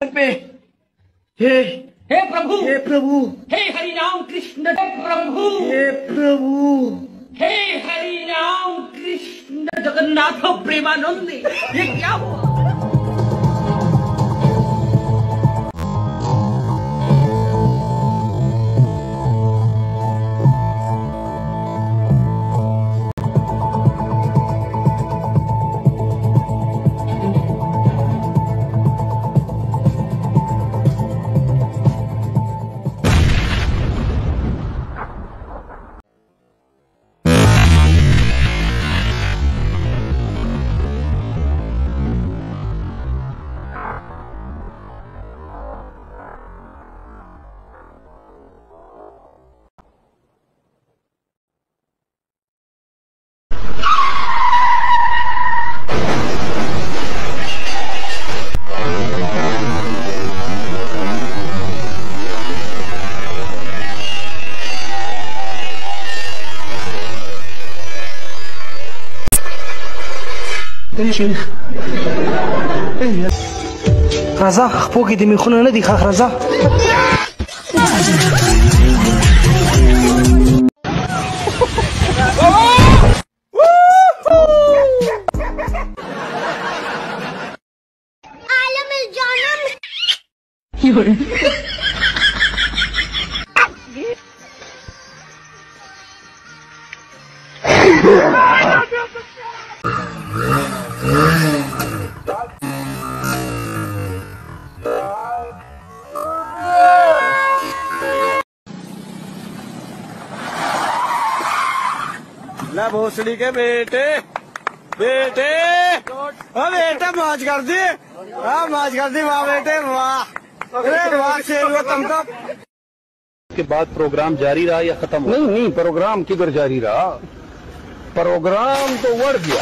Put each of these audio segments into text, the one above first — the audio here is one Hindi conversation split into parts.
पे हे हे प्रभु, हे प्रभु, हे हरि राम कृष्ण, हे प्रभु, हे प्रभु, हे हरि राम कृष्ण जगन्नाथ प्रेमानंदी। ये क्या हुआ? شيخ رضا خپوږې د میخونه نه دي ښه رضا عالم الجانم ला भोसड़ी के बेटे बेटे बेटा मौज कर दी। हाँ मौज कर दी वाह बेटे वाह। अरे वाह शेर तुम तो। के बाद प्रोग्राम जारी रहा या खत्म? नहीं नहीं, प्रोग्राम किधर जारी रहा, प्रोग्राम तो बढ़ गया।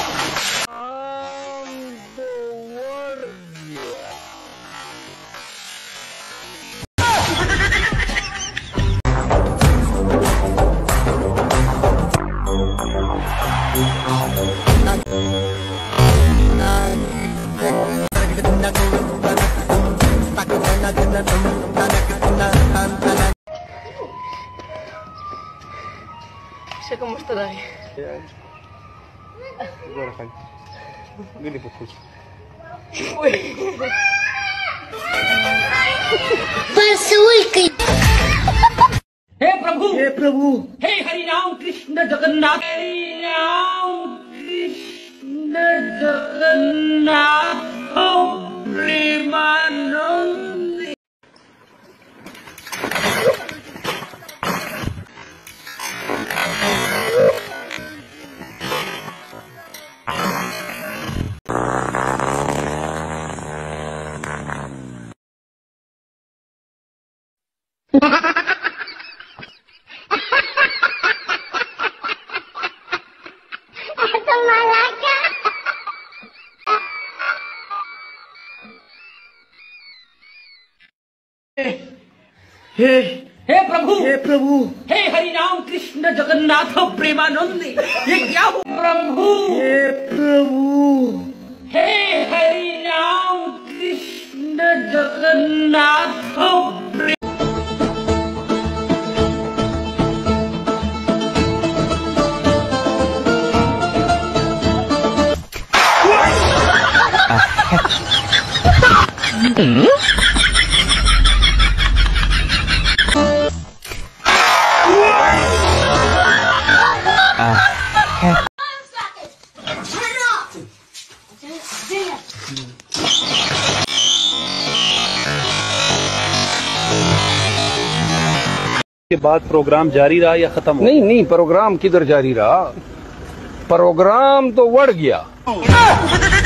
¿Cómo está ahí? हे प्रभु, हे प्रभु, हे हरि राम कृष्ण जगन्नाथ, हरि राम कृष्ण जगन्नाथ प्रेमानंदी। हे प्रभु, हे प्रभु, हे हरि राम कृष्ण जगन्नाथ प्रेमानंदी। ये क्या हुआ? प्रभु, हे प्रभु, हे हरि राम कृष्ण जगन्नाथ के बाद प्रोग्राम जारी रहा या खत्म? नहीं नहीं, प्रोग्राम किधर जारी रहा, प्रोग्राम तो बढ़ गया।